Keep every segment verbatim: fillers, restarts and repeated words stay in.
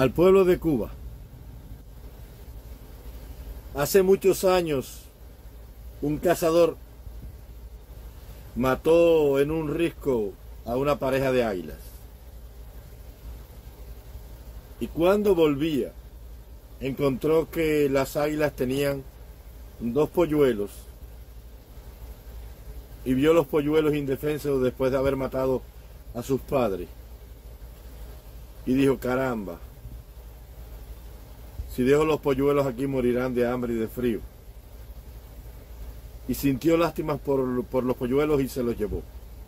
al pueblo de Cuba. Hace muchos años, un cazador mató en un risco a una pareja de águilas. Y cuando volvía, encontró que las águilas tenían dos polluelos y vio los polluelos indefensos después de haber matado a sus padres. Y dijo, caramba, si dejo los polluelos aquí morirán de hambre y de frío. Y sintió lástima por, por los polluelos y se los llevó.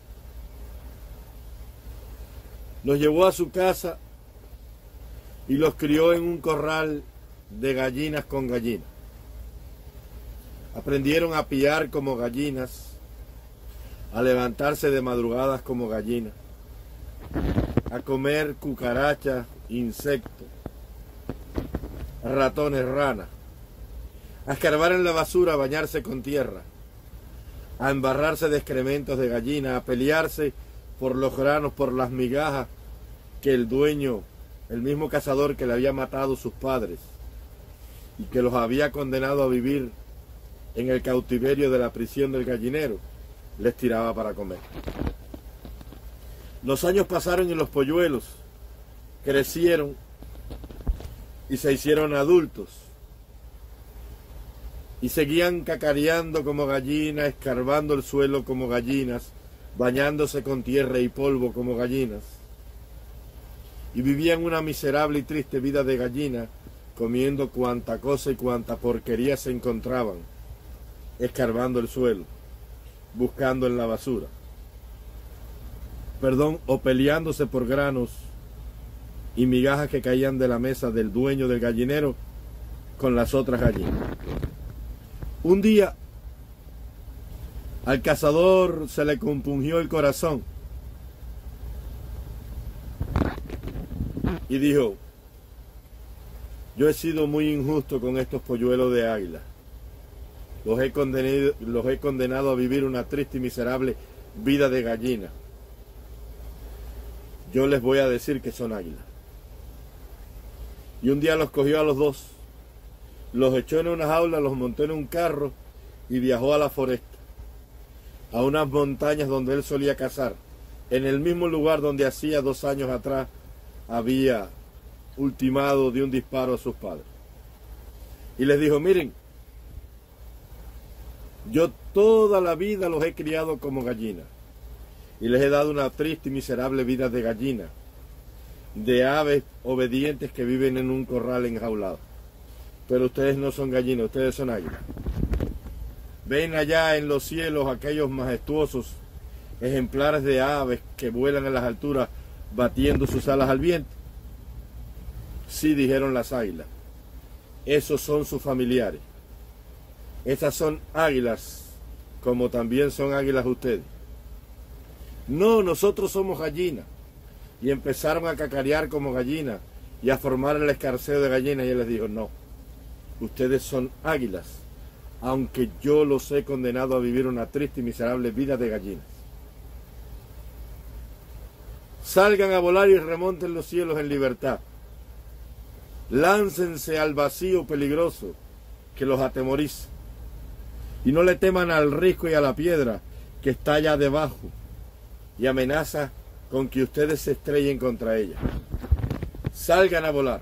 Los llevó a su casa y los crió en un corral de gallinas con gallinas. Aprendieron a piar como gallinas, a levantarse de madrugadas como gallinas, a comer cucarachas, insectos, ratones, ranas, a escarbar en la basura, a bañarse con tierra, a embarrarse de excrementos de gallina, a pelearse por los granos, por las migajas que el dueño, el mismo cazador que le había matado a sus padres y que los había condenado a vivir en el cautiverio de la prisión del gallinero, les tiraba para comer. Los años pasaron y los polluelos crecieron y se hicieron adultos y seguían cacareando como gallinas, escarbando el suelo como gallinas, bañándose con tierra y polvo como gallinas, y vivían una miserable y triste vida de gallina, comiendo cuanta cosa y cuanta porquería se encontraban, escarbando el suelo, buscando en la basura, perdón, o peleándose por granos y migajas que caían de la mesa del dueño del gallinero con las otras gallinas. Un día al cazador se le compungió el corazón y dijo, yo he sido muy injusto con estos polluelos de águila. Los he condenado, los he condenado a vivir una triste y miserable vida de gallina. Yo les voy a decir que son águilas. Y un día los cogió a los dos, los echó en una jaula, los montó en un carro y viajó a la foresta, a unas montañas donde él solía cazar, en el mismo lugar donde hacía dos años atrás había ultimado de un disparo a sus padres. Y les dijo, miren, yo toda la vida los he criado como gallinas y les he dado una triste y miserable vida de gallina, de aves obedientes que viven en un corral enjaulado. Pero ustedes no son gallinas, ustedes son águilas. Ven allá en los cielos aquellos majestuosos ejemplares de aves que vuelan en las alturas batiendo sus alas al viento. Sí, dijeron las águilas, esos son sus familiares. Esas son águilas, como también son águilas ustedes. No, nosotros somos gallinas. Y empezaron a cacarear como gallinas y a formar el escarceo de gallinas. Y él les dijo, no, ustedes son águilas, aunque yo los he condenado a vivir una triste y miserable vida de gallinas. Salgan a volar y remonten los cielos en libertad. Láncense al vacío peligroso que los atemoriza. Y no le teman al risco y a la piedra que está allá debajo y amenaza con que ustedes se estrellen contra ella. Salgan a volar.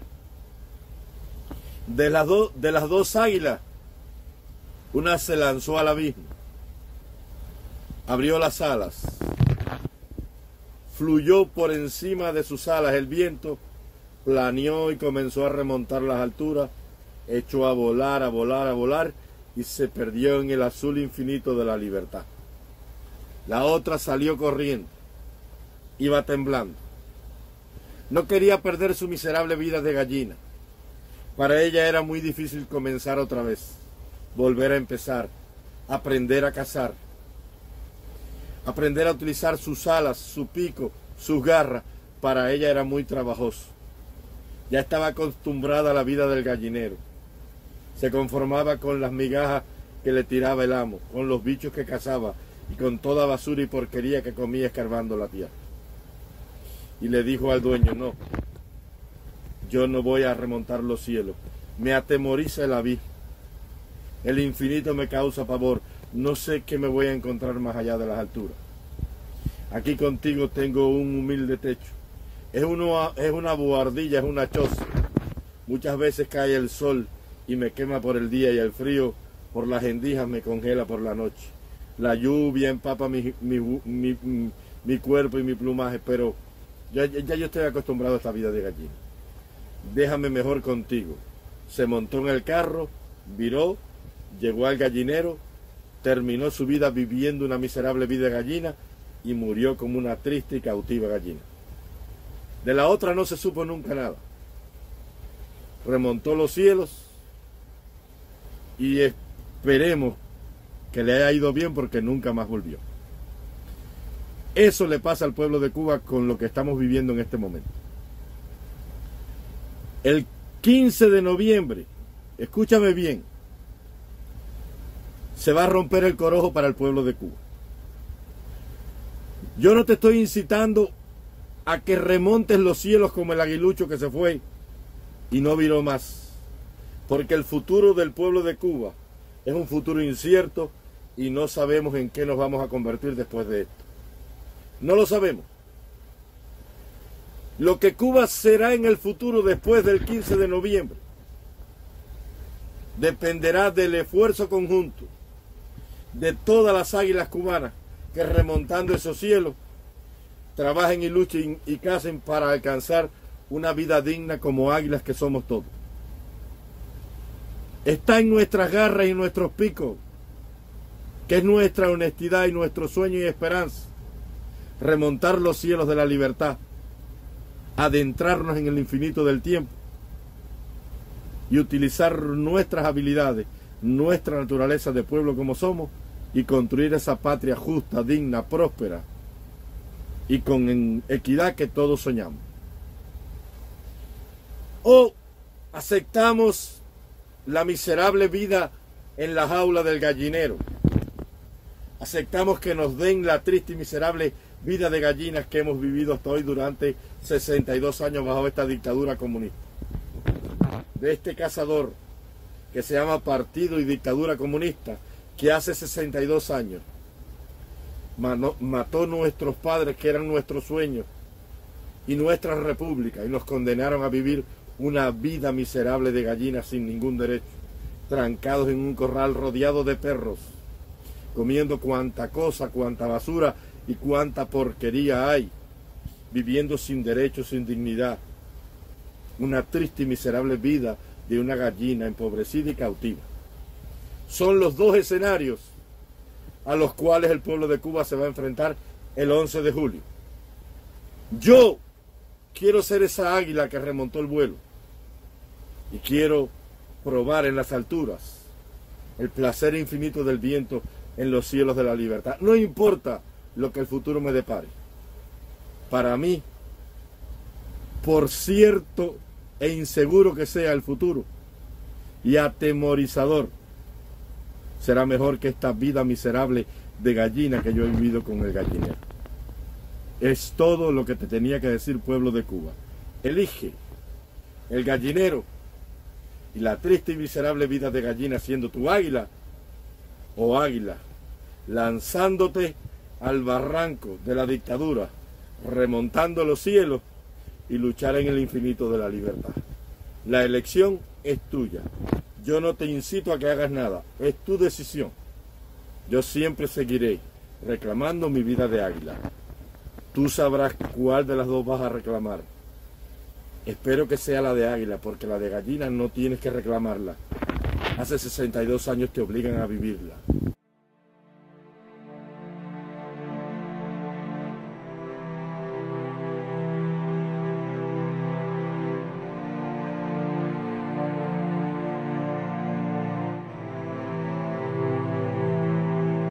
De las, do, de las dos águilas, una se lanzó al abismo, abrió las alas, fluyó por encima de sus alas el viento, planeó y comenzó a remontar las alturas, echó a volar, a volar, a volar, y se perdió en el azul infinito de la libertad. La otra salió corriendo, iba temblando. No quería perder su miserable vida de gallina. Para ella era muy difícil comenzar otra vez, volver a empezar, aprender a cazar, aprender a utilizar sus alas, su pico, sus garras. Para ella era muy trabajoso. Ya estaba acostumbrada a la vida del gallinero. Se conformaba con las migajas que le tiraba el amo, con los bichos que cazaba y con toda basura y porquería que comía escarbando la tierra. Y le dijo al dueño, no, Yo no voy a remontar los cielos. Me atemoriza el abismo. El infinito me causa pavor. No sé qué me voy a encontrar más allá de las alturas. Aquí contigo tengo un humilde techo. Es, uno, es una buhardilla, es una choza. Muchas veces cae el sol y me quema por el día, y el frío por las endijas me congela por la noche. La lluvia empapa mi, mi, mi, mi, mi cuerpo y mi plumaje, pero ya, ya yo estoy acostumbrado a esta vida de gallina. Déjame mejor contigo. Se montó en el carro, viró, llegó al gallinero, terminó su vida viviendo una miserable vida de gallina y murió como una triste y cautiva gallina. De la otra no se supo nunca nada. Remontó los cielos y esperemos que le haya ido bien, porque nunca más volvió. Eso le pasa al pueblo de Cuba con lo que estamos viviendo en este momento. El quince de noviembre, escúchame bien, se va a romper el corojo para el pueblo de Cuba. Yo no te estoy incitando a que remontes los cielos como el aguilucho que se fue y no viró más, porque el futuro del pueblo de Cuba es un futuro incierto y no sabemos en qué nos vamos a convertir después de esto. No lo sabemos. Lo que Cuba será en el futuro después del quince de noviembre dependerá del esfuerzo conjunto de todas las águilas cubanas que, remontando esos cielos, trabajen y luchen y cacen para alcanzar una vida digna como águilas que somos todos. Está en nuestras garras y nuestros picos, que es nuestra honestidad y nuestro sueño y esperanza, remontar los cielos de la libertad, adentrarnos en el infinito del tiempo y utilizar nuestras habilidades, nuestra naturaleza de pueblo como somos, y construir esa patria justa, digna, próspera y con equidad que todos soñamos. O aceptamos la miserable vida en la jaula del gallinero. Aceptamos que nos den la triste y miserable vida de gallinas que hemos vivido hasta hoy durante sesenta y dos años bajo esta dictadura comunista. De este cazador que se llama Partido y Dictadura Comunista, que hace sesenta y dos años mató a nuestros padres, que eran nuestros sueños, y nuestra república, y nos condenaron a vivir una vida miserable de gallinas sin ningún derecho, trancados en un corral rodeado de perros, comiendo cuanta cosa, cuanta basura y cuanta porquería hay, viviendo sin derecho, sin dignidad, una triste y miserable vida de una gallina empobrecida y cautiva. Son los dos escenarios a los cuales el pueblo de Cuba se va a enfrentar el once de julio. Yo quiero ser esa águila que remontó el vuelo y quiero probar en las alturas el placer infinito del viento en los cielos de la libertad. No importa lo que el futuro me depare. Para mí, por cierto e inseguro que sea el futuro y atemorizador, será mejor que esta vida miserable de gallina que yo he vivido con el gallinero. Es todo lo que te tenía que decir, pueblo de Cuba. Elige el gallinero y la triste y miserable vida de gallina siendo tu águila, o águila lanzándote al barranco de la dictadura, remontando los cielos y luchar en el infinito de la libertad. La elección es tuya. Yo no te incito a que hagas nada, es tu decisión. Yo siempre seguiré reclamando mi vida de águila. Tú sabrás cuál de las dos vas a reclamar. Espero que sea la de águila, porque la de gallina no tienes que reclamarla. Hace sesenta y dos años te obligan a vivirla.